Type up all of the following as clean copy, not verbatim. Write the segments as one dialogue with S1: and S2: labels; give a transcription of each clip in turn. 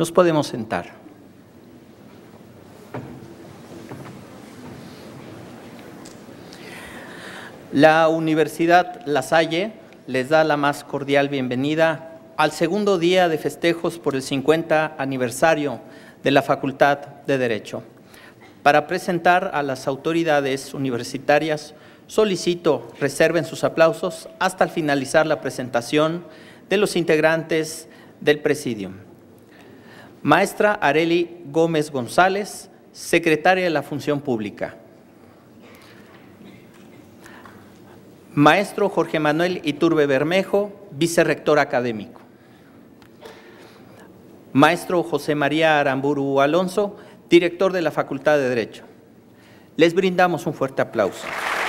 S1: Nos podemos sentar. La Universidad La Salle les da la más cordial bienvenida al segundo día de festejos por el 50 aniversario de la Facultad de Derecho. Para presentar a las autoridades universitarias, solicito reserven sus aplausos hasta finalizar la presentación de los integrantes del Presidium. Maestra Arely Gómez González, secretaria de la Función Pública. Maestro Jorge Manuel Iturbe Bermejo, vicerrector académico. Maestro José María Aramburu Alonso, director de la Facultad de Derecho. Les brindamos un fuerte aplauso.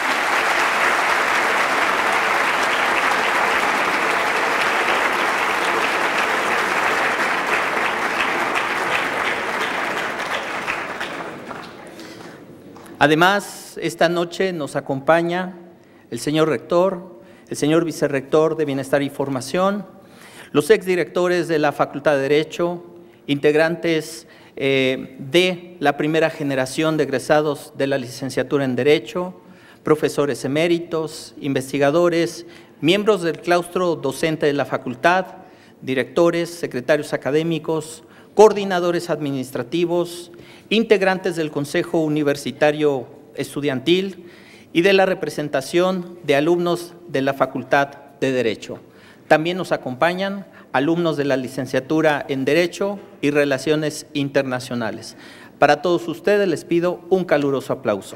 S1: Además, esta noche nos acompaña el señor rector, el señor vicerrector de Bienestar y Formación, los exdirectores de la Facultad de Derecho, integrantes de la primera generación de egresados de la licenciatura en Derecho, profesores eméritos, investigadores, miembros del claustro docente de la facultad, directores, secretarios académicos, coordinadores administrativos, integrantes del Consejo Universitario Estudiantil y de la representación de alumnos de la Facultad de Derecho. También nos acompañan alumnos de la licenciatura en Derecho y Relaciones Internacionales. Para todos ustedes les pido un caluroso aplauso.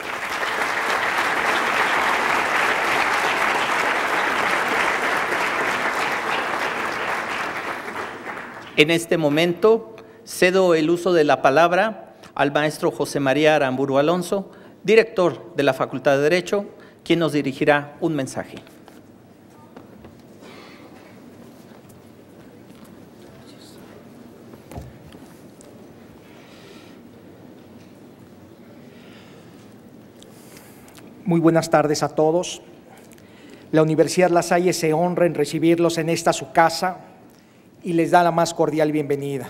S1: En este momento cedo el uso de la palabra al maestro José María Aramburu Alonso, director de la Facultad de Derecho, quien nos dirigirá un mensaje.
S2: Muy buenas tardes a todos. La Universidad La Salle se honra en recibirlos en esta su casa y les da la más cordial bienvenida.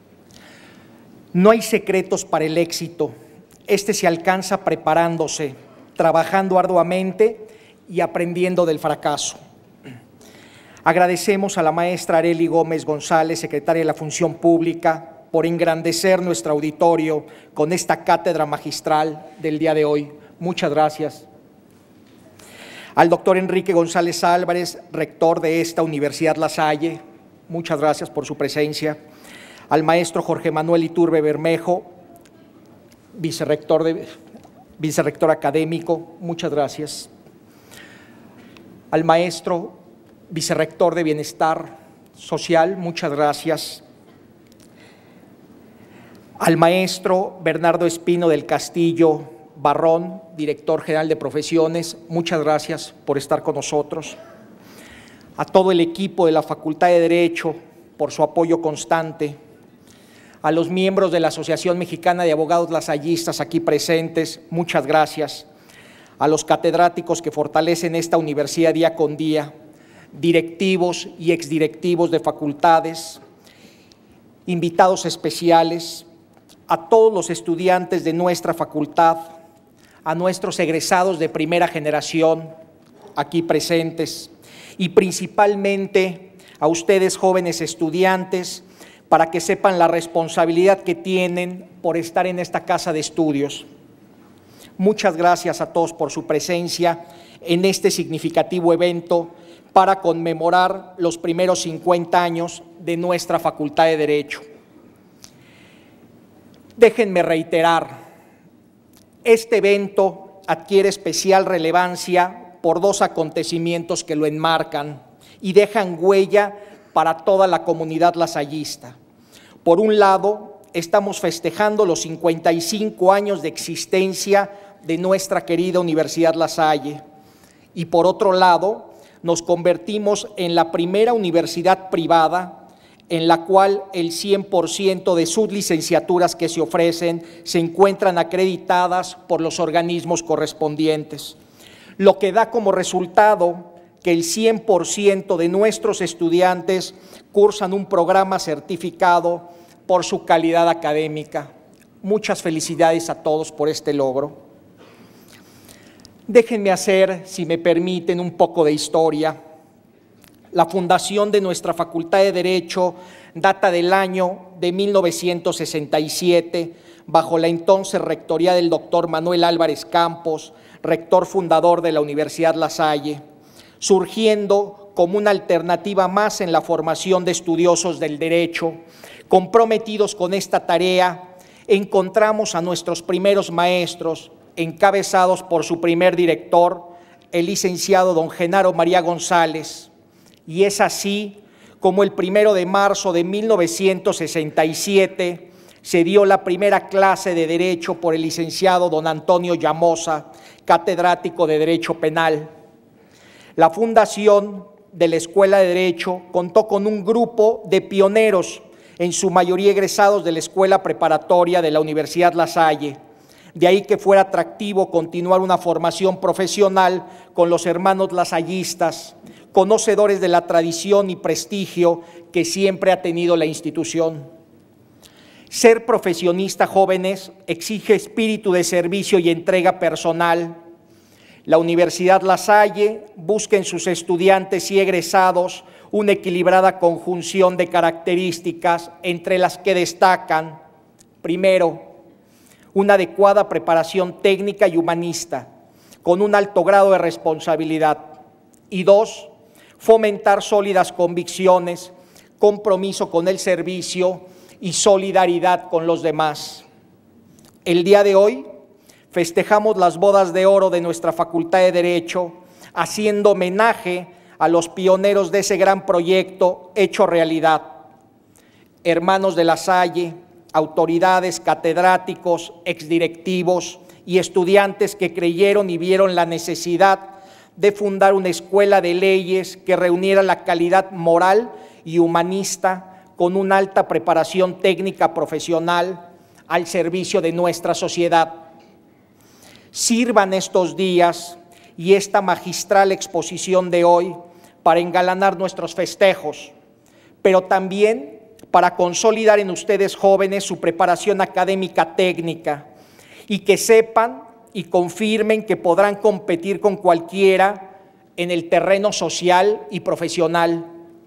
S2: No hay secretos para el éxito. Este se alcanza preparándose, trabajando arduamente y aprendiendo del fracaso. Agradecemos a la maestra Arely Gómez González, secretaria de la Función Pública, por engrandecer nuestro auditorio con esta cátedra magistral del día de hoy. Muchas gracias. Al doctor Enrique González Álvarez, rector de esta Universidad La Salle, muchas gracias por su presencia. Al maestro Jorge Manuel Iturbe Bermejo, vicerrector académico, muchas gracias. Al maestro vicerrector de Bienestar Social, muchas gracias. Al maestro Bernardo Espino del Castillo Barrón, director general de Profesiones, muchas gracias por estar con nosotros. A todo el equipo de la Facultad de Derecho por su apoyo constante. A los miembros de la Asociación Mexicana de Abogados Lasallistas aquí presentes, muchas gracias. A los catedráticos que fortalecen esta universidad día con día, directivos y exdirectivos de facultades, invitados especiales, a todos los estudiantes de nuestra facultad, a nuestros egresados de primera generación aquí presentes y principalmente a ustedes jóvenes estudiantes, para que sepan la responsabilidad que tienen por estar en esta casa de estudios. Muchas gracias a todos por su presencia en este significativo evento para conmemorar los primeros 50 años de nuestra Facultad de Derecho. Déjenme reiterar, este evento adquiere especial relevancia por dos acontecimientos que lo enmarcan y dejan huella para toda la comunidad lasallista. Por un lado, estamos festejando los 55 años de existencia de nuestra querida Universidad La Salle y por otro lado, nos convertimos en la primera universidad privada en la cual el 100% de sus licenciaturas que se ofrecen se encuentran acreditadas por los organismos correspondientes, lo que da como resultado que el 100% de nuestros estudiantes cursan un programa certificado por su calidad académica. Muchas felicidades a todos por este logro. Déjenme hacer, si me permiten, un poco de historia. La fundación de nuestra Facultad de Derecho data del año de 1967, bajo la entonces rectoría del doctor Manuel Álvarez Campos, rector fundador de la Universidad La Salle, surgiendo como una alternativa más en la formación de estudiosos del derecho. Comprometidos con esta tarea, encontramos a nuestros primeros maestros, encabezados por su primer director, el licenciado don Genaro María González, y es así como el 1 de marzo de 1967 se dio la primera clase de Derecho por el licenciado don Antonio Llamosa, catedrático de Derecho Penal. La fundación de la Escuela de Derecho contó con un grupo de pioneros, en su mayoría egresados de la Escuela Preparatoria de la Universidad La Salle. De ahí que fuera atractivo continuar una formación profesional con los hermanos lasallistas, conocedores de la tradición y prestigio que siempre ha tenido la institución. Ser profesionista, jóvenes, exige espíritu de servicio y entrega personal. La Universidad La Salle busca en sus estudiantes y egresados una equilibrada conjunción de características, entre las que destacan, primero, una adecuada preparación técnica y humanista, con un alto grado de responsabilidad, y dos, fomentar sólidas convicciones, compromiso con el servicio y solidaridad con los demás. El día de hoy festejamos las bodas de oro de nuestra Facultad de Derecho, haciendo homenaje a los pioneros de ese gran proyecto hecho realidad. Hermanos de La Salle, autoridades, catedráticos, exdirectivos y estudiantes que creyeron y vieron la necesidad de fundar una escuela de leyes que reuniera la calidad moral y humanista con una alta preparación técnica profesional al servicio de nuestra sociedad. Sirvan estos días y esta magistral exposición de hoy para engalanar nuestros festejos, pero también para consolidar en ustedes jóvenes su preparación académica técnica y que sepan y confirmen que podrán competir con cualquiera en el terreno social y profesional,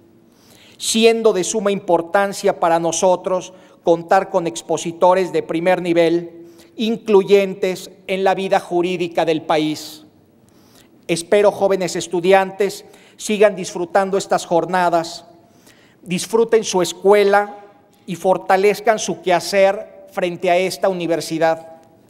S2: siendo de suma importancia para nosotros contar con expositores de primer nivel, incluyentes en la vida jurídica del país. Espero, jóvenes estudiantes, sigan disfrutando estas jornadas, disfruten su escuela y fortalezcan su quehacer frente a esta universidad.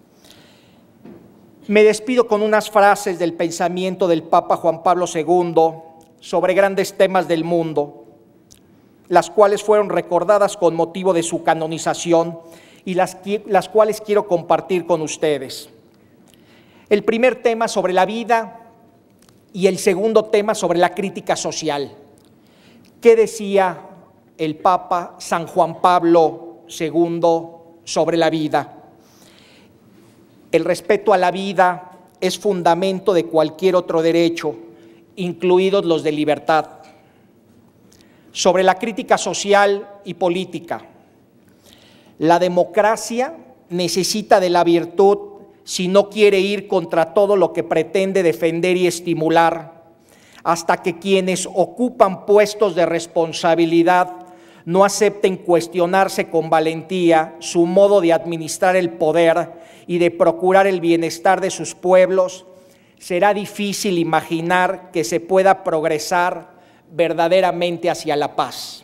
S2: Me despido con unas frases del pensamiento del Papa Juan Pablo II sobre grandes temas del mundo, las cuales fueron recordadas con motivo de su canonización y las cuales quiero compartir con ustedes. El primer tema sobre la vida y el segundo tema sobre la crítica social. ¿Qué decía el Papa San Juan Pablo II sobre la vida? El respeto a la vida es fundamento de cualquier otro derecho, incluidos los de libertad. Sobre la crítica social y política. La democracia necesita de la virtud si no quiere ir contra todo lo que pretende defender y estimular, hasta que quienes ocupan puestos de responsabilidad no acepten cuestionarse con valentía su modo de administrar el poder y de procurar el bienestar de sus pueblos, será difícil imaginar que se pueda progresar verdaderamente hacia la paz.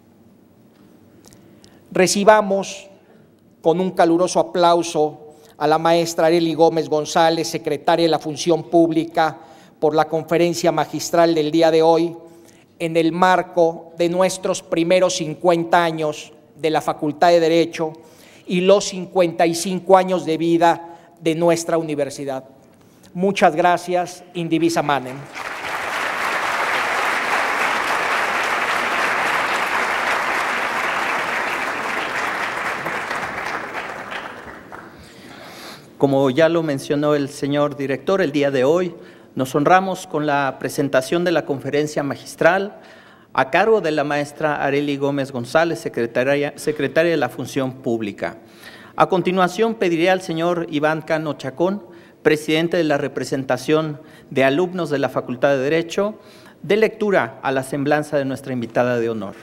S2: Recibamos con un caluroso aplauso a la maestra Arely Gómez González, secretaria de la Función Pública, por la conferencia magistral del día de hoy, en el marco de nuestros primeros 50 años de la Facultad de Derecho y los 55 años de vida de nuestra universidad. Muchas gracias, Indivisa Manem.
S1: Como ya lo mencionó el señor director, el día de hoy nos honramos con la presentación de la conferencia magistral a cargo de la maestra Arely Gómez González, secretaria de la Función Pública. A continuación, pediré al señor Iván Cano Chacón, presidente de la representación de alumnos de la Facultad de Derecho, de lectura a la semblanza de nuestra invitada de honor.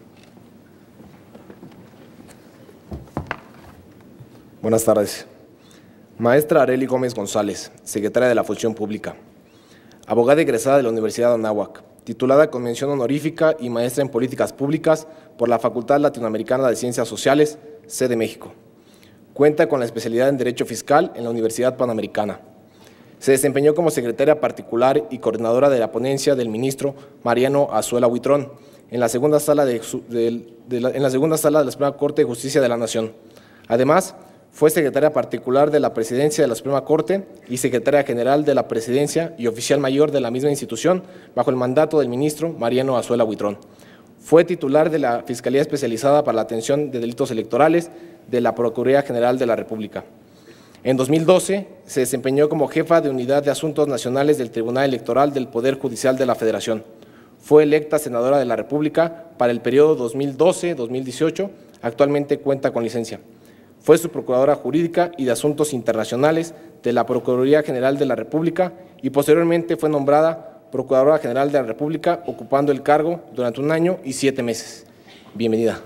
S3: Buenas tardes. Maestra Arely Gómez González, secretaria de la Función Pública, abogada egresada de la Universidad de Anáhuac, titulada con mención honorífica y maestra en Políticas Públicas por la Facultad Latinoamericana de Ciencias Sociales, sede México. Cuenta con la especialidad en Derecho Fiscal en la Universidad Panamericana. Se desempeñó como secretaria particular y coordinadora de la ponencia del ministro Mariano Azuela Huitrón en la segunda sala de la Suprema Corte de Justicia de la Nación. Además, fue secretaria particular de la Presidencia de la Suprema Corte y secretaria general de la Presidencia y oficial mayor de la misma institución bajo el mandato del ministro Mariano Azuela Huitrón. Fue titular de la Fiscalía Especializada para la Atención de Delitos Electorales de la Procuraduría General de la República. En 2012 se desempeñó como jefa de Unidad de Asuntos Nacionales del Tribunal Electoral del Poder Judicial de la Federación. Fue electa senadora de la República para el periodo 2012-2018. Actualmente cuenta con licencia. Fue subprocuradora jurídica y de Asuntos Internacionales de la Procuraduría General de la República y posteriormente fue nombrada Procuradora General de la República, ocupando el cargo durante 1 año y 7 meses. Bienvenida.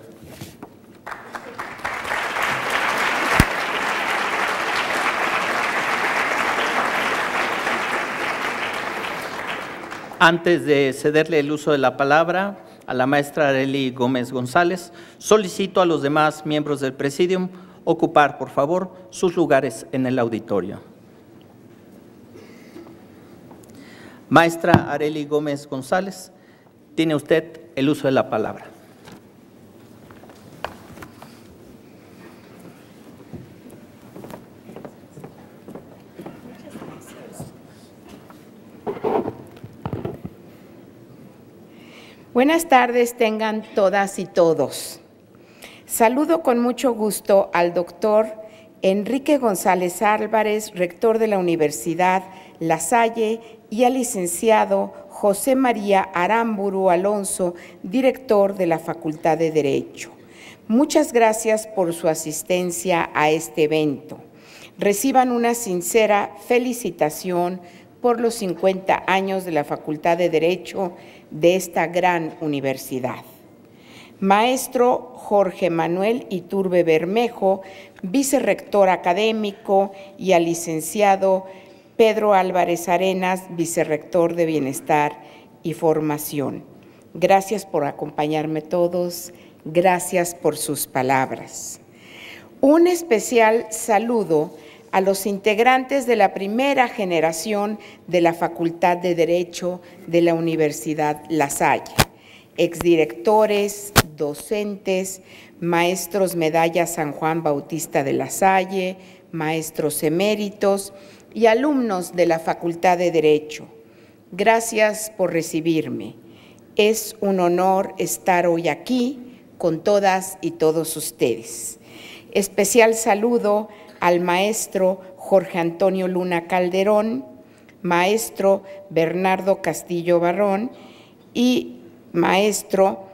S1: Antes de cederle el uso de la palabra a la maestra Arely Gómez González, solicito a los demás miembros del Presidium ocupar, por favor, sus lugares en el auditorio. Maestra Arely Gómez González, tiene usted el uso de la palabra.
S4: Buenas tardes tengan todas y todos. Saludo con mucho gusto al doctor Enrique González Álvarez, rector de la Universidad La Salle, y al licenciado José María Aramburu Alonso, director de la Facultad de Derecho. Muchas gracias por su asistencia a este evento. Reciban una sincera felicitación por los 50 años de la Facultad de Derecho de esta gran universidad. Maestro Jorge Manuel Iturbe Bermejo, vicerrector académico, y al licenciado Pedro Álvarez Arenas, vicerrector de Bienestar y Formación. Gracias por acompañarme todos, gracias por sus palabras. Un especial saludo a los integrantes de la primera generación de la Facultad de Derecho de la Universidad La Salle, exdirectores, docentes, maestros medalla San Juan Bautista de La Salle, maestros eméritos y alumnos de la Facultad de Derecho. Gracias por recibirme. Es un honor estar hoy aquí con todas y todos ustedes. Especial saludo al maestro Jorge Antonio Luna Calderón, maestro Bernardo Castillo Barrón y maestro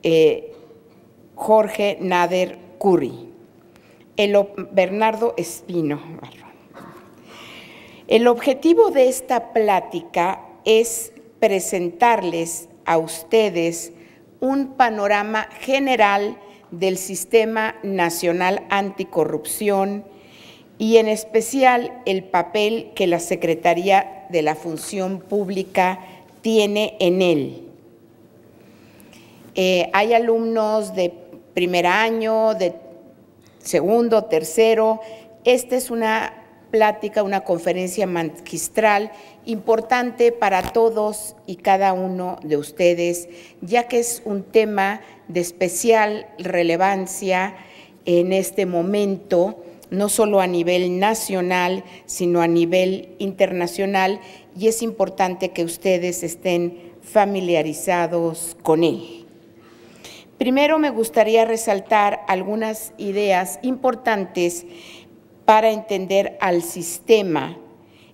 S4: Jorge Nader Curry, Bernardo Espino Barrón. El objetivo de esta plática es presentarles a ustedes un panorama general del Sistema Nacional Anticorrupción y en especial el papel que la Secretaría de la Función Pública tiene en él. Hay alumnos de primer año, de segundo, tercero. Esta es una plática, una conferencia magistral importante para todos y cada uno de ustedes, ya que es un tema de especial relevancia en este momento, no solo a nivel nacional, sino a nivel internacional, y es importante que ustedes estén familiarizados con él. Primero me gustaría resaltar algunas ideas importantes para entender al sistema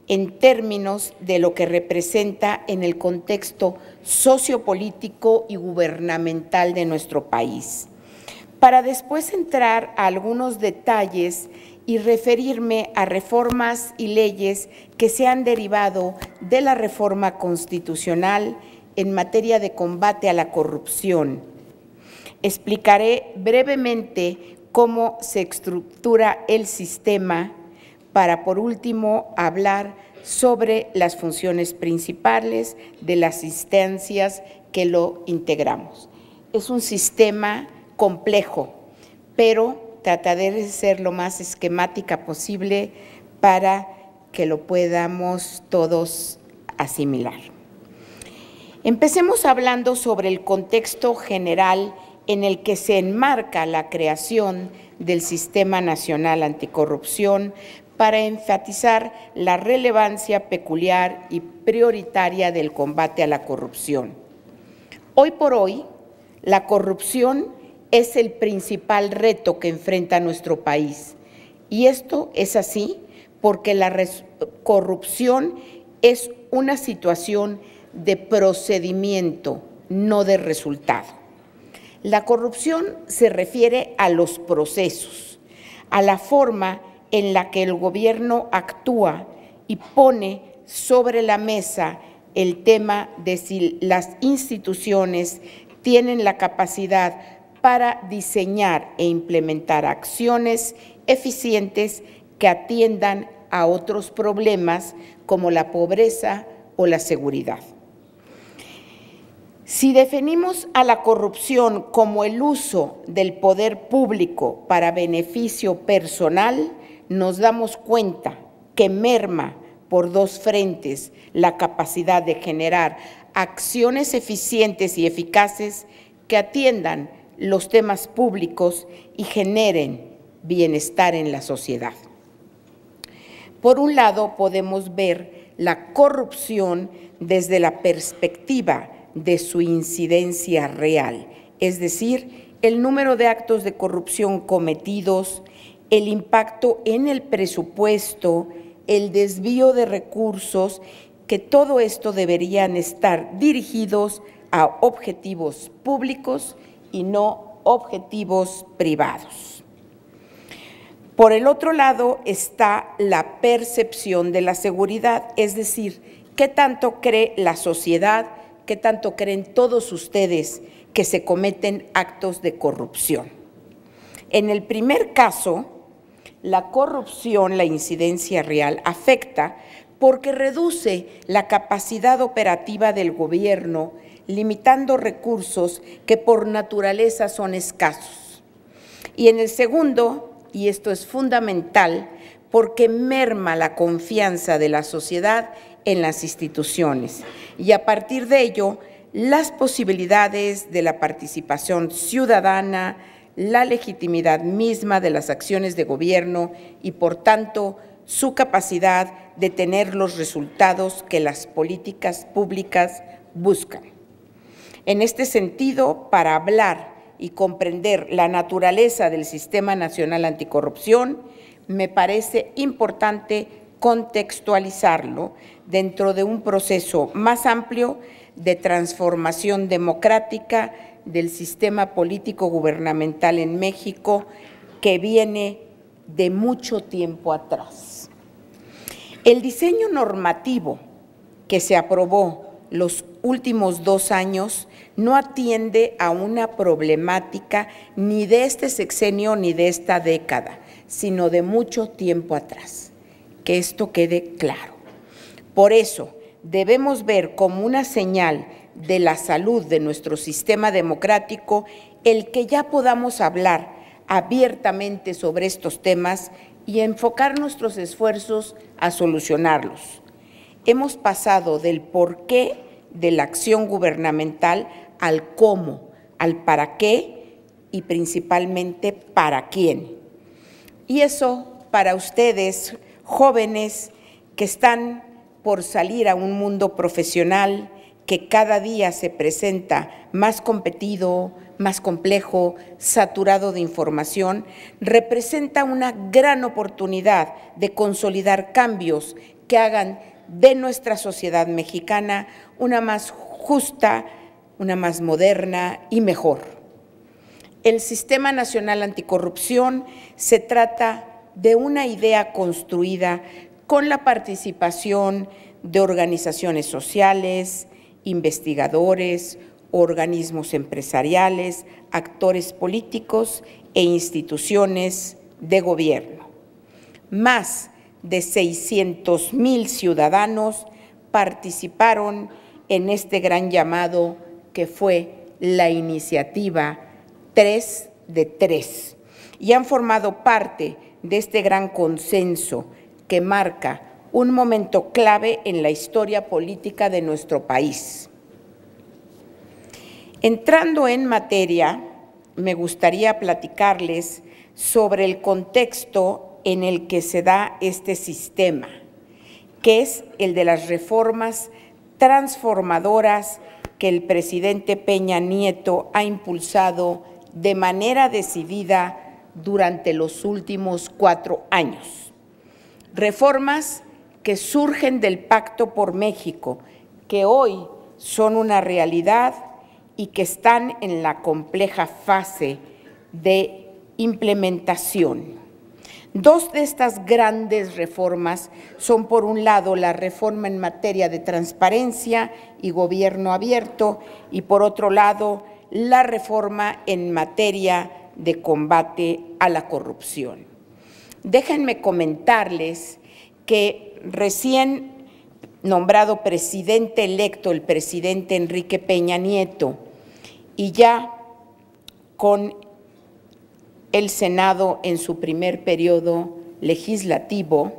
S4: en términos de lo que representa en el contexto sociopolítico y gubernamental de nuestro país, para después entrar a algunos detalles y referirme a reformas y leyes que se han derivado de la reforma constitucional en materia de combate a la corrupción. Explicaré brevemente cómo se estructura el sistema para, por último, hablar sobre las funciones principales de las instancias que lo integramos. Es un sistema complejo, pero trataré de ser lo más esquemática posible para que lo podamos todos asimilar. Empecemos hablando sobre el contexto general en el que se enmarca la creación del Sistema Nacional Anticorrupción para enfatizar la relevancia peculiar y prioritaria del combate a la corrupción. Hoy por hoy, la corrupción es el principal reto que enfrenta nuestro país, y esto es así porque la corrupción es una situación de procedimiento, no de resultado. La corrupción se refiere a los procesos, a la forma en la que el gobierno actúa y pone sobre la mesa el tema de si las instituciones tienen la capacidad para diseñar e implementar acciones eficientes que atiendan a otros problemas como la pobreza o la seguridad. Si definimos a la corrupción como el uso del poder público para beneficio personal, nos damos cuenta que merma por dos frentes la capacidad de generar acciones eficientes y eficaces que atiendan los temas públicos y generen bienestar en la sociedad. Por un lado, podemos ver la corrupción desde la perspectiva de su incidencia real, es decir, el número de actos de corrupción cometidos, el impacto en el presupuesto, el desvío de recursos, que todo esto deberían estar dirigidos a objetivos públicos y no objetivos privados. Por el otro lado está la percepción de la seguridad, es decir, ¿qué tanto cree la sociedad, qué tanto creen todos ustedes que se cometen actos de corrupción? En el primer caso, la corrupción, la incidencia real, afecta porque reduce la capacidad operativa del gobierno, limitando recursos que por naturaleza son escasos. Y en el segundo, y esto es fundamental, porque merma la confianza de la sociedad en las instituciones y a partir de ello las posibilidades de la participación ciudadana, la legitimidad misma de las acciones de gobierno y por tanto su capacidad de tener los resultados que las políticas públicas buscan. En este sentido, para hablar y comprender la naturaleza del Sistema Nacional Anticorrupción, me parece importante contextualizarlo dentro de un proceso más amplio de transformación democrática del sistema político gubernamental en México que viene de mucho tiempo atrás. El diseño normativo que se aprobó los últimos 2 años no atiende a una problemática ni de este sexenio ni de esta década, sino de mucho tiempo atrás. Que esto quede claro. Por eso, debemos ver como una señal de la salud de nuestro sistema democrático el que ya podamos hablar abiertamente sobre estos temas y enfocar nuestros esfuerzos a solucionarlos. Hemos pasado del porqué de la acción gubernamental al cómo, al para qué y principalmente para quién. Y eso para ustedes, jóvenes que están por salir a un mundo profesional que cada día se presenta más competido, más complejo, saturado de información, representa una gran oportunidad de consolidar cambios que hagan de nuestra sociedad mexicana, una más justa, una más moderna y mejor. El Sistema Nacional Anticorrupción se trata de una idea construida con la participación de organizaciones sociales, investigadores, organismos empresariales, actores políticos e instituciones de gobierno. Más de 600,000 ciudadanos participaron en este gran llamado que fue la iniciativa 3 de 3 y han formado parte de este gran consenso que marca un momento clave en la historia política de nuestro país. Entrando en materia, me gustaría platicarles sobre el contexto en el que se da este sistema, que es el de las reformas transformadoras que el presidente Peña Nieto ha impulsado de manera decidida durante los últimos 4 años. Reformas que surgen del Pacto por México, que hoy son una realidad y que están en la compleja fase de implementación. 2 de estas grandes reformas son, por un lado, la reforma en materia de transparencia y gobierno abierto y, por otro lado, la reforma en materia de combate a la corrupción. Déjenme comentarles que recién nombrado presidente electo, el presidente Enrique Peña Nieto, y ya con el Senado en su primer periodo legislativo,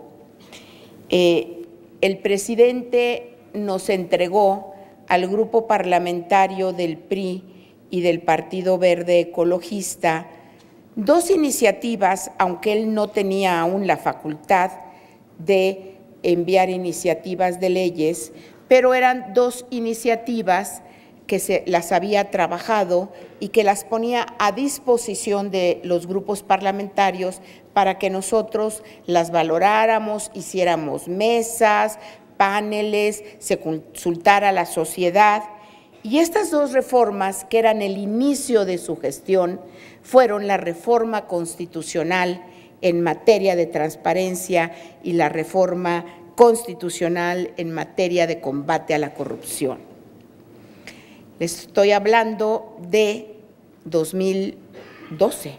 S4: el presidente nos entregó al grupo parlamentario del PRI y del Partido Verde Ecologista 2 iniciativas, aunque él no tenía aún la facultad de enviar iniciativas de leyes, pero eran 2 iniciativas que las había trabajado y que las ponía a disposición de los grupos parlamentarios para que nosotros las valoráramos, hiciéramos mesas, paneles, se consultara a la sociedad. Y estas 2 reformas, que eran el inicio de su gestión, fueron la reforma constitucional en materia de transparencia y la reforma constitucional en materia de combate a la corrupción. Les estoy hablando de 2012,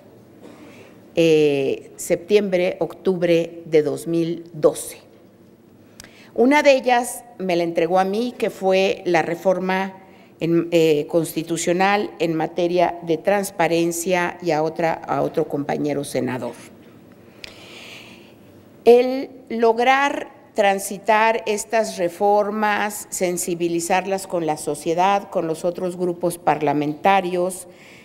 S4: septiembre, octubre de 2012. Una de ellas me la entregó a mí, que fue la reforma constitucional en materia de transparencia, y a otro compañero senador. El lograr transitar estas reformas, sensibilizarlas con la sociedad, con los otros grupos parlamentarios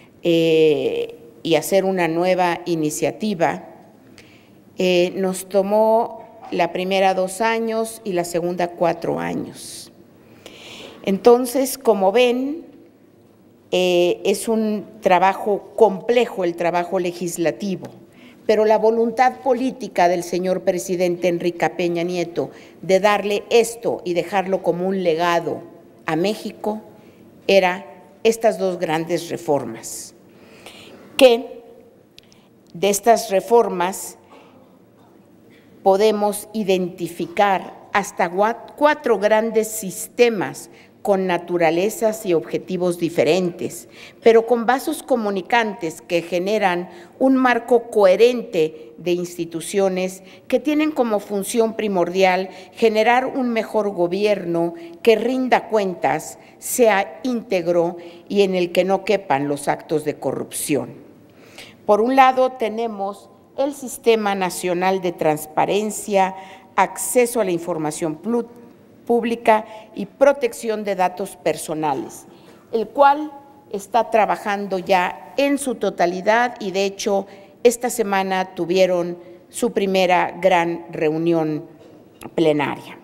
S4: y hacer una nueva iniciativa, nos tomó la primera 2 años y la segunda 4 años. Entonces, como ven, es un trabajo complejo, el trabajo legislativo, pero la voluntad política del señor presidente Enrique Peña Nieto de darle esto y dejarlo como un legado a México era estas 2 grandes reformas, que de estas reformas podemos identificar hasta 4 grandes sistemas con naturalezas y objetivos diferentes, pero con vasos comunicantes que generan un marco coherente de instituciones que tienen como función primordial generar un mejor gobierno que rinda cuentas, sea íntegro y en el que no quepan los actos de corrupción. Por un lado, tenemos el Sistema Nacional de Transparencia, Acceso a la Información Pública y Protección de Datos Personales, el cual está trabajando ya en su totalidad y, de hecho, esta semana tuvieron su primera gran reunión plenaria.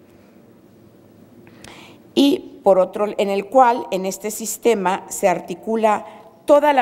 S4: Y, por otro, en el cual, en este sistema, se articula toda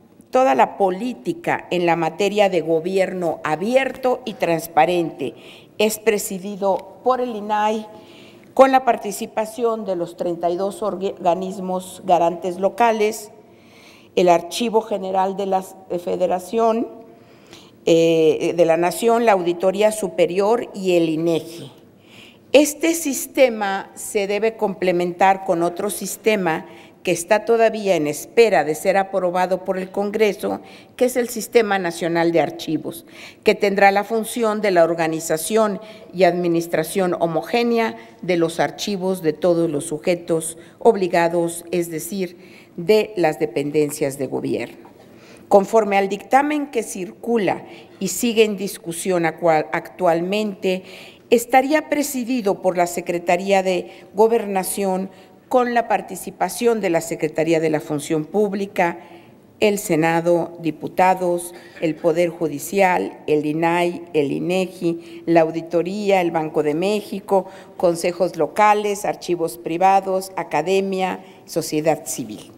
S4: la política en la materia de gobierno abierto y transparente, es presidido por el INAI con la participación de los 32 organismos garantes locales, el Archivo General de la Federación, de la Nación, la Auditoría Superior y el INEGI. Este sistema se debe complementar con otro sistema que está todavía en espera de ser aprobado por el Congreso, que es el Sistema Nacional de Archivos, que tendrá la función de la organización y administración homogénea de los archivos de todos los sujetos obligados, es decir, de las dependencias de gobierno. Conforme al dictamen que circula y sigue en discusión actualmente, estaría presidido por la Secretaría de Gobernación con la participación de la Secretaría de la Función Pública, el Senado, diputados, el Poder Judicial, el INAI, el INEGI, la Auditoría, el Banco de México, consejos locales, archivos privados, academia, sociedad civil.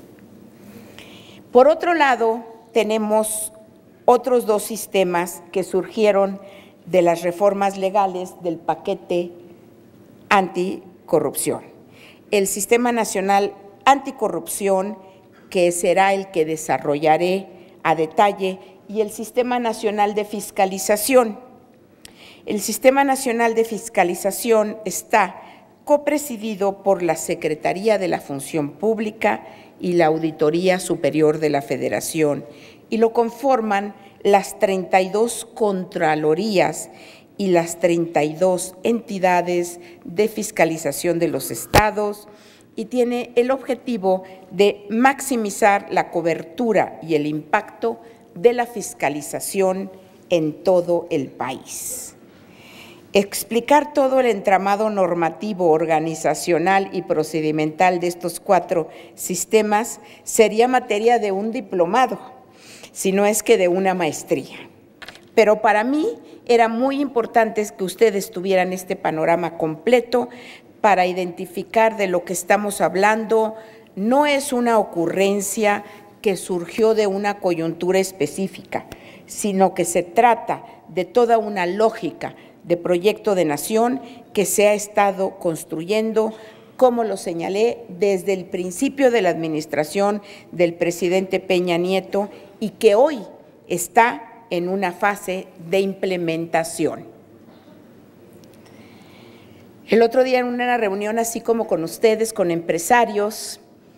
S4: Por otro lado, tenemos otros dos sistemas que surgieron de las reformas legales del paquete anticorrupción. El Sistema Nacional Anticorrupción, que será el que desarrollaré a detalle, y el Sistema Nacional de Fiscalización. El Sistema Nacional de Fiscalización está copresidido por la Secretaría de la Función Pública y la Auditoría Superior de la Federación, y lo conforman las 32 contralorías y las 32 entidades de fiscalización de los estados, y tiene el objetivo de maximizar la cobertura y el impacto de la fiscalización en todo el país. Explicar todo el entramado normativo, organizacional y procedimental de estos 4 sistemas sería materia de un diplomado, si no es que de una maestría. Pero para mí era muy importante que ustedes tuvieran este panorama completo para identificar de lo que estamos hablando. No es una ocurrencia que surgió de una coyuntura específica, sino que se trata de toda una lógica de proyecto de nación que se ha estado construyendo, como lo señalé, desde el principio de la administración del presidente Peña Nieto, y que hoy está en una fase de implementación. El otro día en una reunión, así como con ustedes, con empresarios,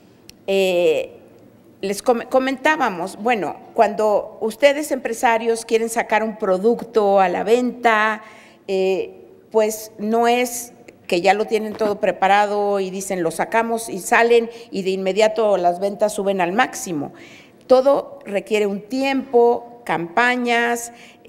S4: les comentábamos, bueno, cuando ustedes empresarios quieren sacar un producto a la venta, pues no es que ya lo tienen todo preparado y dicen lo sacamos y salen y de inmediato las ventas suben al máximo. Todo requiere un tiempo, campañas,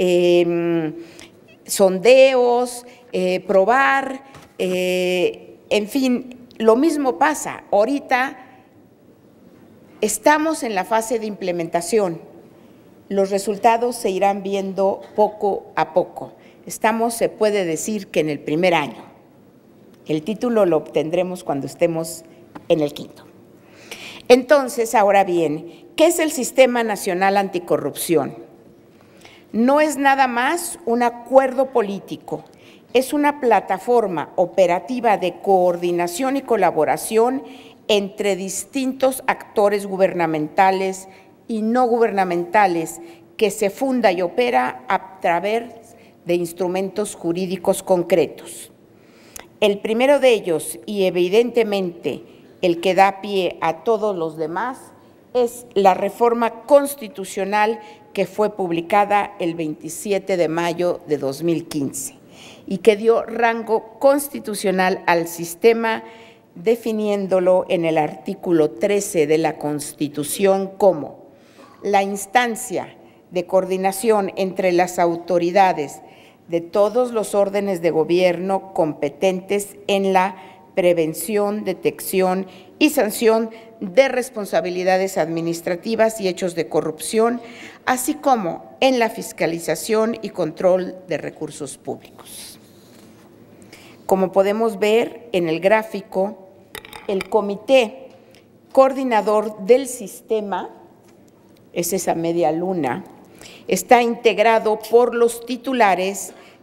S4: sondeos, probar, en fin, lo mismo pasa. Ahorita estamos en la fase de implementación. Los resultados se irán viendo poco a poco. Estamos, se puede decir, que en el primer año. El título lo obtendremos cuando estemos en el 5º. Entonces, ahora bien, ¿qué es el Sistema Nacional Anticorrupción? No es nada más un acuerdo político, es una plataforma operativa de coordinación y colaboración entre distintos actores gubernamentales y no gubernamentales que se funda y opera a través de instrumentos jurídicos concretos. El primero de ellos, y evidentemente el que da pie a todos los demás, es la reforma constitucional que fue publicada el 27 de mayo de 2015 y que dio rango constitucional al sistema, definiéndolo en el artículo 13 de la Constitución como la instancia de coordinación entre las autoridades de todos los órdenes de gobierno competentes en la prevención, detección y sanción de responsabilidades administrativas y hechos de corrupción, así como en la fiscalización y control de recursos públicos. Como podemos ver en el gráfico, el comité coordinador del sistema, es esa media luna, está integrado por los titulares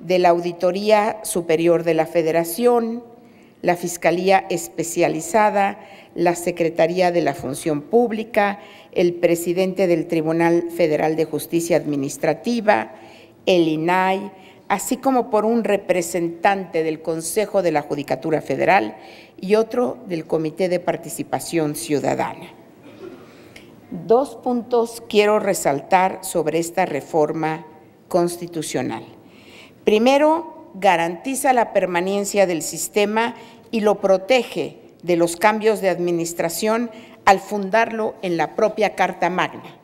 S4: de la Auditoría Superior de la Federación, la Fiscalía Especializada, la Secretaría de la Función Pública, el presidente del Tribunal Federal de Justicia Administrativa, el INAI, así como por un representante del Consejo de la Judicatura Federal y otro del Comité de Participación Ciudadana. 2 puntos quiero resaltar sobre esta reforma constitucional. Primero, garantiza la permanencia del sistema y lo protege de los cambios de administración al fundarlo en la propia Carta Magna.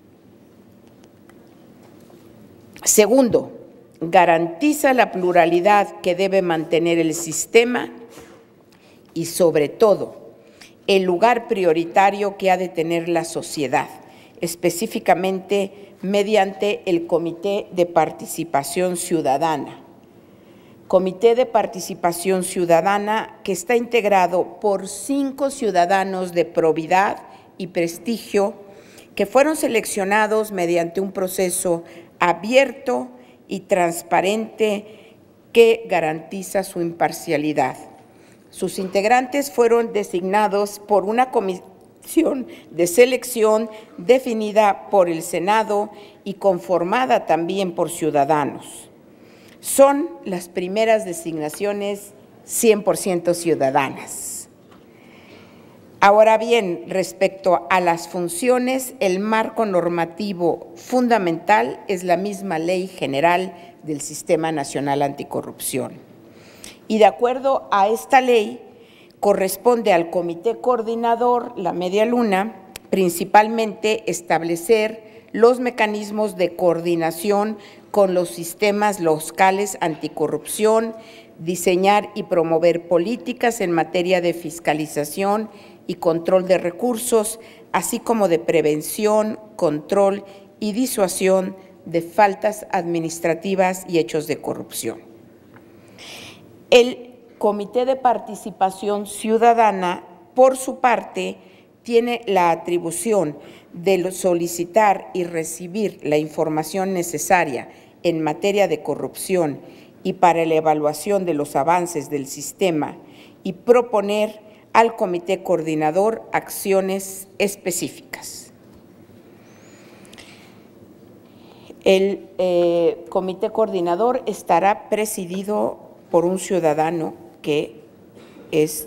S4: Segundo, garantiza la pluralidad que debe mantener el sistema y, sobre todo, el lugar prioritario que ha de tener la sociedad, específicamente mediante el Comité de Participación Ciudadana. Comité de Participación Ciudadana que está integrado por 5 ciudadanos de probidad y prestigio que fueron seleccionados mediante un proceso abierto y transparente que garantiza su imparcialidad. Sus integrantes fueron designados por una comisión de selección definida por el Senado y conformada también por ciudadanos. Son las primeras designaciones 100% ciudadanas. Ahora bien, respecto a las funciones, el marco normativo fundamental es la misma Ley General del Sistema Nacional Anticorrupción. Y de acuerdo a esta ley, corresponde al Comité Coordinador, la Media Luna, principalmente establecer los mecanismos de coordinación con los sistemas locales anticorrupción, diseñar y promover políticas en materia de fiscalización y control de recursos, así como de prevención, control y disuasión de faltas administrativas y hechos de corrupción. El Comité de Participación Ciudadana, por su parte, tiene la atribución de solicitar y recibir la información necesaria en materia de corrupción y para la evaluación de los avances del sistema y proponer al Comité Coordinador acciones específicas. El Comité Coordinador estará presidido por un ciudadano que es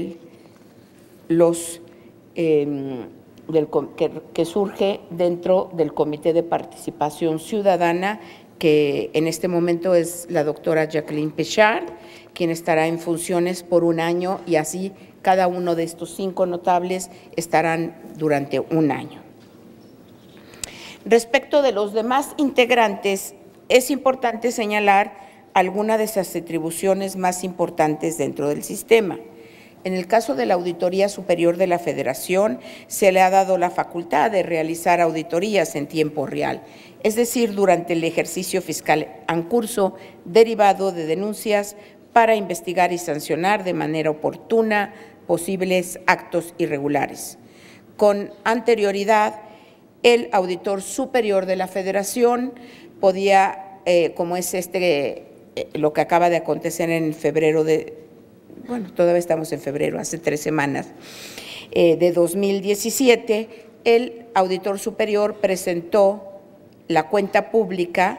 S4: que surge dentro del Comité de Participación Ciudadana, que en este momento es la doctora Jacqueline Pechard, quien estará en funciones por 1 año, y así cada uno de estos 5 notables estarán durante 1 año. Respecto de los demás integrantes, es importante señalar algunas de esas atribuciones más importantes dentro del sistema. En el caso de la Auditoría Superior de la Federación, se le ha dado la facultad de realizar auditorías en tiempo real, es decir, durante el ejercicio fiscal en curso, derivado de denuncias para investigar y sancionar de manera oportuna posibles actos irregulares. Con anterioridad, el Auditor Superior de la Federación podía, como es lo que acaba de acontecer en febrero todavía estamos en febrero, hace 3 semanas, de 2017, el Auditor Superior presentó la cuenta pública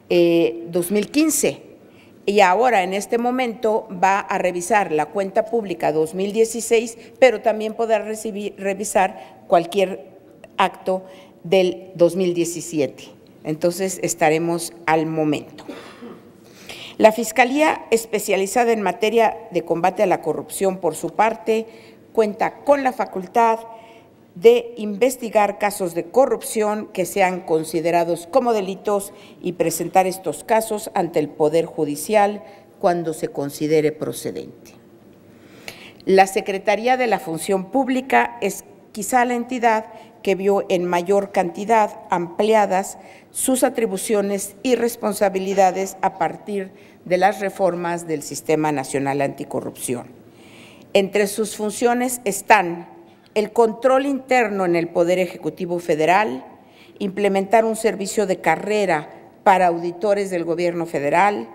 S4: 2015 y ahora en este momento va a revisar la cuenta pública 2016, pero también podrá revisar cualquier acto del 2017. Entonces estaremos al momento. La Fiscalía Especializada en Materia de Combate a la Corrupción, por su parte, cuenta con la facultad de investigar casos de corrupción que sean considerados como delitos y presentar estos casos ante el Poder Judicial cuando se considere procedente. La Secretaría de la Función Pública es quizá la entidad que vio en mayor cantidad ampliadas sus atribuciones y responsabilidades a partir de las reformas del Sistema Nacional Anticorrupción. Entre sus funciones están el control interno en el Poder Ejecutivo Federal, implementar un servicio de carrera para auditores del Gobierno federal,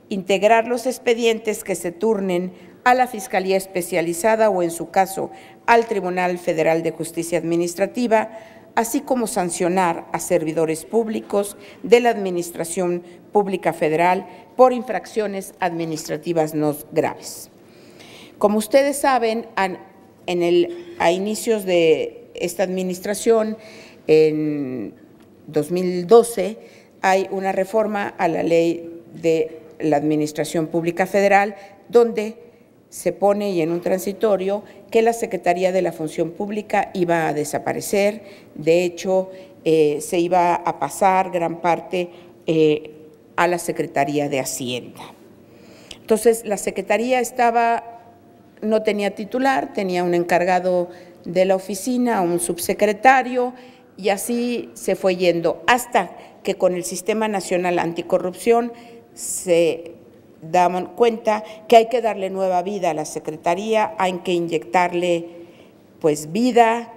S4: integrar los expedientes que se turnen a la Fiscalía Especializada o, en su caso, al Tribunal Federal de Justicia Administrativa, así como sancionar a servidores públicos de la Administración Pública Federal por infracciones administrativas no graves. Como ustedes saben, a inicios de esta administración, en 2012, hay una reforma a la Ley de la Administración Pública Federal, donde se pone, y en un transitorio, que la Secretaría de la Función Pública iba a desaparecer. De hecho, se iba a pasar gran parte a la Secretaría de Hacienda. Entonces, la Secretaría no tenía titular, tenía un encargado de la oficina, un subsecretario, y así se fue yendo, hasta que con el Sistema Nacional Anticorrupción se daban cuenta que hay que darle nueva vida a la Secretaría, hay que inyectarle pues vida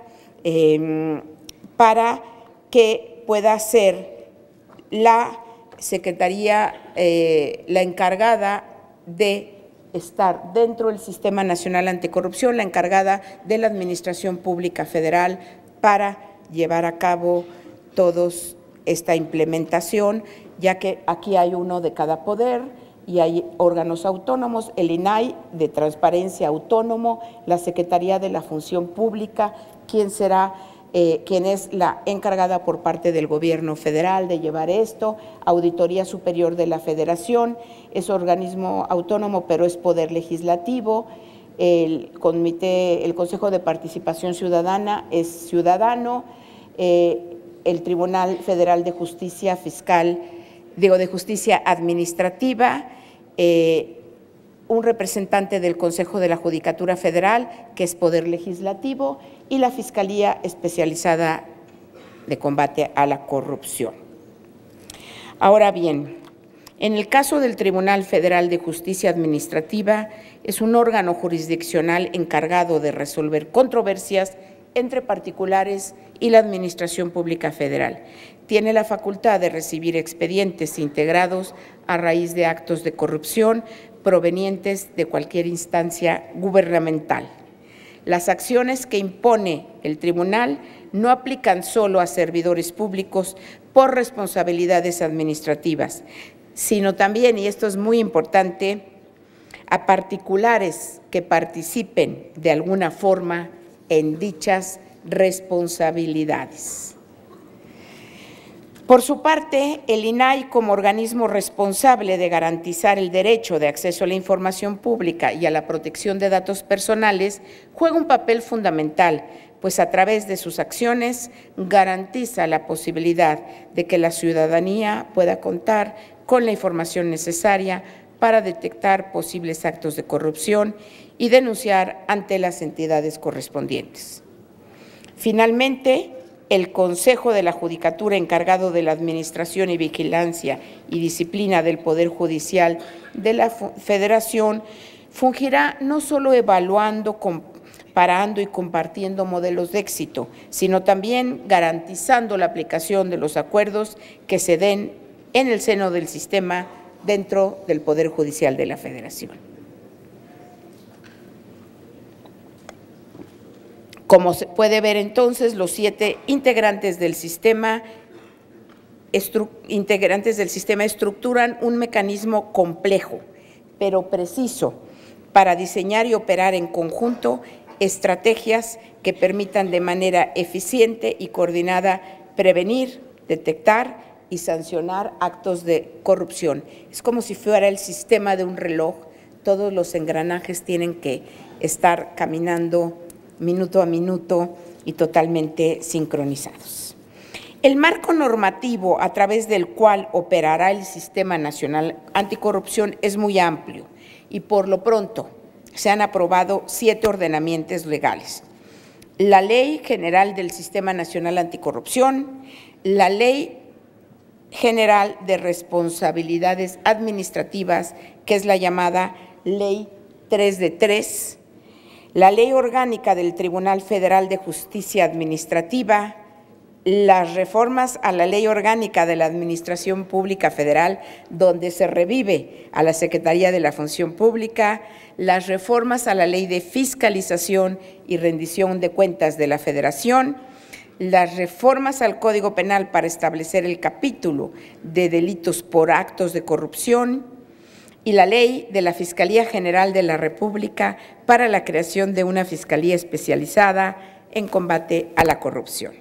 S4: para que pueda ser la Secretaría la encargada de estar dentro del Sistema Nacional Anticorrupción, la encargada de la Administración Pública Federal para llevar a cabo toda esta implementación, ya que aquí hay uno de cada poder y hay órganos autónomos, el INAI de transparencia autónomo, la Secretaría de la Función Pública, quien es la encargada por parte del Gobierno federal de llevar esto, Auditoría Superior de la Federación, es organismo autónomo pero es poder legislativo, el Consejo de Participación Ciudadana es ciudadano, el Tribunal Federal de Justicia de Justicia Administrativa, un representante del Consejo de la Judicatura Federal, que es poder legislativo, y la Fiscalía Especializada de Combate a la Corrupción. Ahora bien, en el caso del Tribunal Federal de Justicia Administrativa, es un órgano jurisdiccional encargado de resolver controversias entre particulares y la Administración Pública Federal. Tiene la facultad de recibir expedientes integrados a raíz de actos de corrupción provenientes de cualquier instancia gubernamental. Las acciones que impone el tribunal no aplican solo a servidores públicos por responsabilidades administrativas, sino también, y esto es muy importante, a particulares que participen de alguna forma en dichas responsabilidades. Por su parte, el INAI, como organismo responsable de garantizar el derecho de acceso a la información pública y a la protección de datos personales, juega un papel fundamental, pues a través de sus acciones garantiza la posibilidad de que la ciudadanía pueda contar con la información necesaria para detectar posibles actos de corrupción y denunciar ante las entidades correspondientes. Finalmente, el Consejo de la Judicatura, encargado de la administración y vigilancia y disciplina del Poder Judicial de la Federación, fungirá no solo evaluando, comparando y compartiendo modelos de éxito, sino también garantizando la aplicación de los acuerdos que se den en el seno del sistema dentro del Poder Judicial de la Federación. Como se puede ver entonces, los 7 integrantes del sistema estructuran un mecanismo complejo, pero preciso, para diseñar y operar en conjunto estrategias que permitan de manera eficiente y coordinada prevenir, detectar y sancionar actos de corrupción. Es como si fuera el sistema de un reloj, todos los engranajes tienen que estar caminando minuto a minuto y totalmente sincronizados. El marco normativo a través del cual operará el Sistema Nacional Anticorrupción es muy amplio y por lo pronto se han aprobado 7 ordenamientos legales. La Ley General del Sistema Nacional Anticorrupción, la Ley General de Responsabilidades Administrativas, que es la llamada Ley 3 de 3, la Ley Orgánica del Tribunal Federal de Justicia Administrativa, las reformas a la Ley Orgánica de la Administración Pública Federal, donde se revive a la Secretaría de la Función Pública, las reformas a la Ley de Fiscalización y Rendición de Cuentas de la Federación, las reformas al Código Penal para establecer el capítulo de delitos por actos de corrupción y la Ley de la Fiscalía General de la República para la creación de una Fiscalía especializada en combate a la corrupción.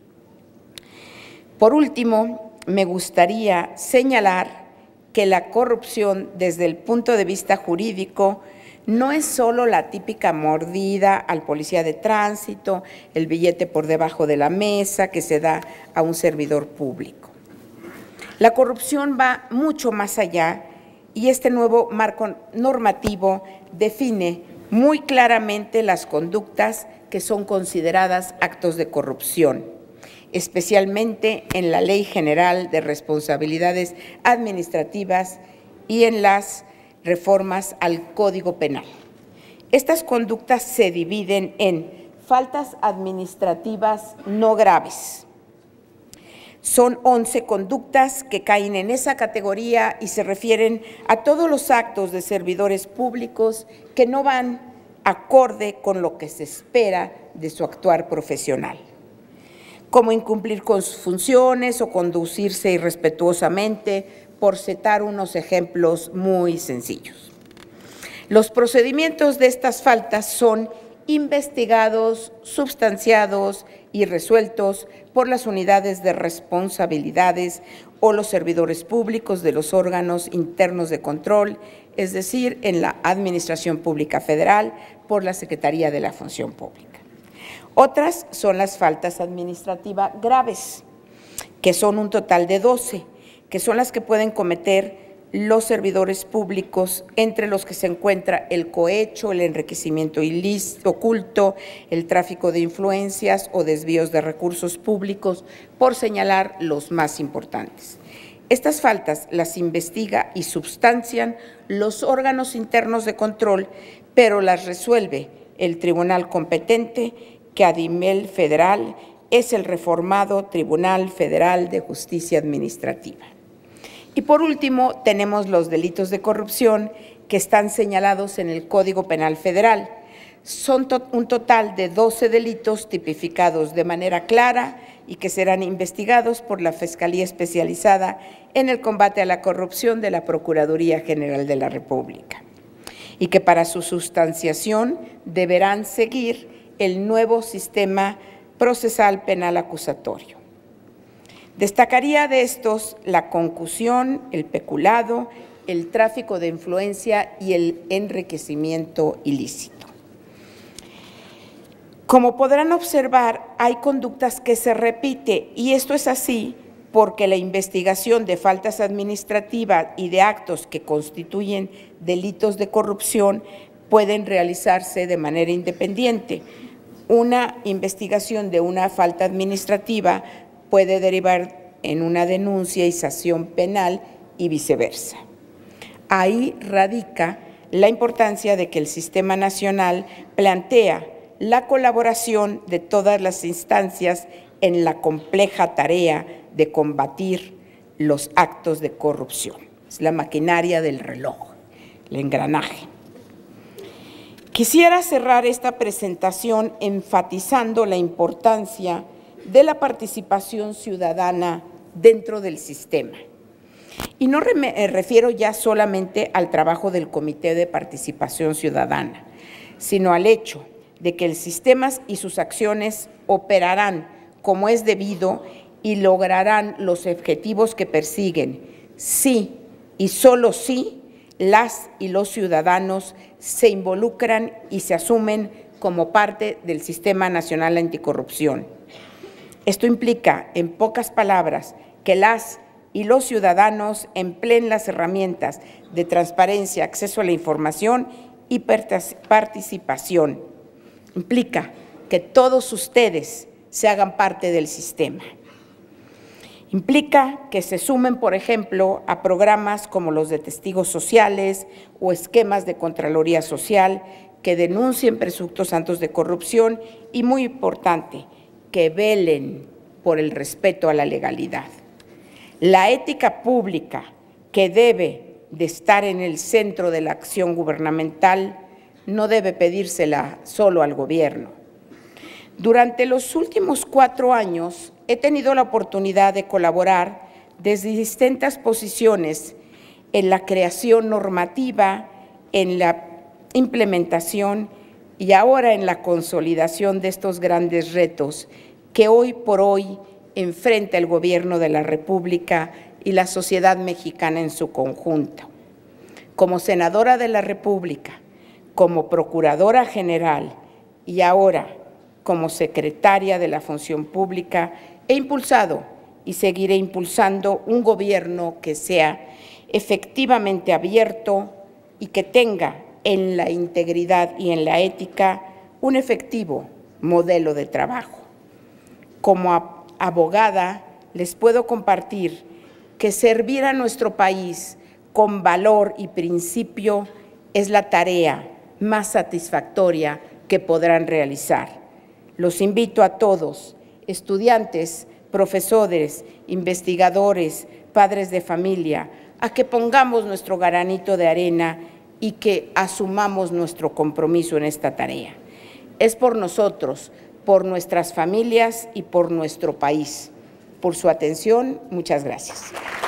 S4: Por último, me gustaría señalar que la corrupción desde el punto de vista jurídico no es solo la típica mordida al policía de tránsito, el billete por debajo de la mesa que se da a un servidor público. La corrupción va mucho más allá y este nuevo marco normativo define muy claramente las conductas que son consideradas actos de corrupción, especialmente en la Ley General de Responsabilidades Administrativas y en las reformas al Código Penal. Estas conductas se dividen en faltas administrativas no graves. Son 11 conductas que caen en esa categoría y se refieren a todos los actos de servidores públicos que no van acorde con lo que se espera de su actuar profesional, como incumplir con sus funciones o conducirse irrespetuosamente, por citar unos ejemplos muy sencillos. Los procedimientos de estas faltas son investigados, substanciados y resueltos por las unidades de responsabilidades o los servidores públicos de los órganos internos de control, es decir, en la Administración Pública Federal por la Secretaría de la Función Pública. Otras son las faltas administrativas graves, que son un total de 12, que son las que pueden cometer los servidores públicos, entre los que se encuentra el cohecho, el enriquecimiento ilícito, oculto, el tráfico de influencias o desvíos de recursos públicos, por señalar los más importantes. Estas faltas las investiga y substancian los órganos internos de control, pero las resuelve el tribunal competente, que a nivel federal es el reformado Tribunal Federal de Justicia Administrativa. Y por último, tenemos los delitos de corrupción que están señalados en el Código Penal Federal. Son un total de 12 delitos tipificados de manera clara y que serán investigados por la Fiscalía Especializada en el Combate a la Corrupción de la Procuraduría General de la República, y que para su sustanciación deberán seguir el nuevo sistema procesal penal acusatorio. Destacaría de estos la concusión, el peculado, el tráfico de influencia y el enriquecimiento ilícito. Como podrán observar, hay conductas que se repiten y esto es así porque la investigación de faltas administrativas y de actos que constituyen delitos de corrupción pueden realizarse de manera independiente. Una investigación de una falta administrativa puede derivar en una denuncia y sanción penal y viceversa. Ahí radica la importancia de que el Sistema Nacional plantea la colaboración de todas las instancias en la compleja tarea de combatir los actos de corrupción. Es la maquinaria del reloj, el engranaje. Quisiera cerrar esta presentación enfatizando la importancia de la participación ciudadana dentro del sistema. Y no me refiero ya solamente al trabajo del Comité de Participación Ciudadana, sino al hecho de que el sistema y sus acciones operarán como es debido y lograrán los objetivos que persiguen, si y solo si las y los ciudadanos se involucran y se asumen como parte del Sistema Nacional Anticorrupción. Esto implica, en pocas palabras, que las y los ciudadanos empleen las herramientas de transparencia, acceso a la información y participación. Implica que todos ustedes se hagan parte del sistema. Implica que se sumen, por ejemplo, a programas como los de testigos sociales o esquemas de Contraloría Social que denuncien presuntos actos de corrupción y, muy importante, que velen por el respeto a la legalidad. La ética pública, que debe de estar en el centro de la acción gubernamental, no debe pedírsela solo al gobierno. Durante los últimos 4 años he tenido la oportunidad de colaborar desde distintas posiciones en la creación normativa, en la implementación y ahora en la consolidación de estos grandes retos que hoy por hoy enfrenta el Gobierno de la República y la sociedad mexicana en su conjunto. Como senadora de la República, como procuradora general y ahora como secretaria de la Función Pública, he impulsado y seguiré impulsando un gobierno que sea efectivamente abierto y que tenga en la integridad y en la ética un efectivo modelo de trabajo. Como abogada, les puedo compartir que servir a nuestro país con valor y principio es la tarea más satisfactoria que podrán realizar. Los invito a todos, estudiantes, profesores, investigadores, padres de familia, a que pongamos nuestro granito de arena y que asumamos nuestro compromiso en esta tarea. Es por nosotros, por nuestras familias y por nuestro país. Por su atención, muchas gracias.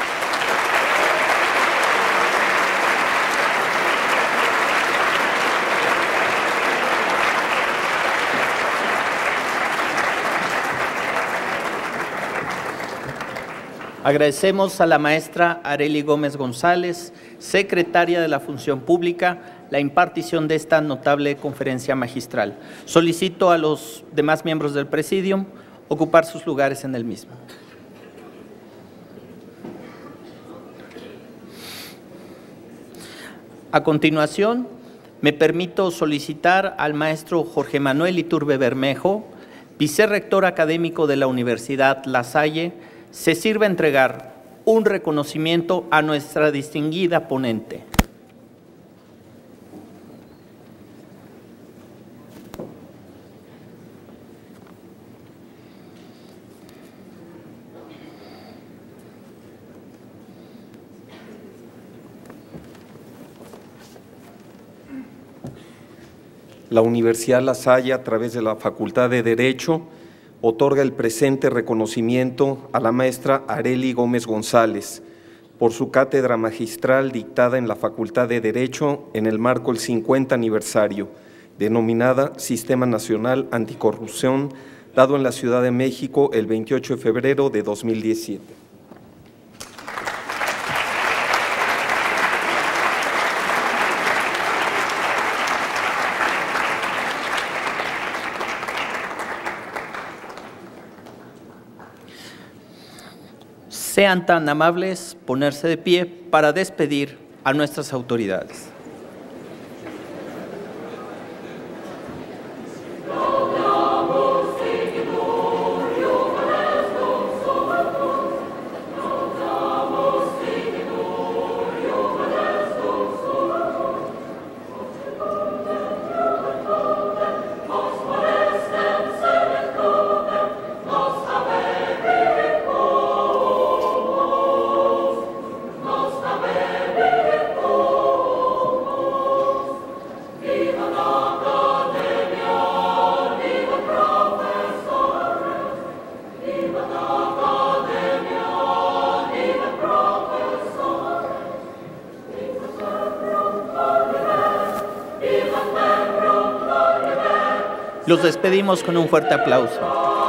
S1: Agradecemos a la maestra Arely Gómez González, secretaria de la Función Pública, la impartición de esta notable conferencia magistral. Solicito a los demás miembros del Presidium ocupar sus lugares en el mismo. A continuación, me permito solicitar al maestro Jorge Manuel Iturbe Bermejo, vicerrector académico de la Universidad La Salle, se sirva a entregar un reconocimiento a nuestra distinguida ponente.
S5: La Universidad La Salle, a través de la Facultad de Derecho, otorga el presente reconocimiento a la maestra Arely Gómez González por su cátedra magistral dictada en la Facultad de Derecho en el marco del 50 aniversario, denominada Sistema Nacional Anticorrupción, dado en la Ciudad de México el 28 de febrero de 2017.
S1: Sean tan amables ponerse de pie para despedir a nuestras autoridades. Los despedimos con un fuerte aplauso.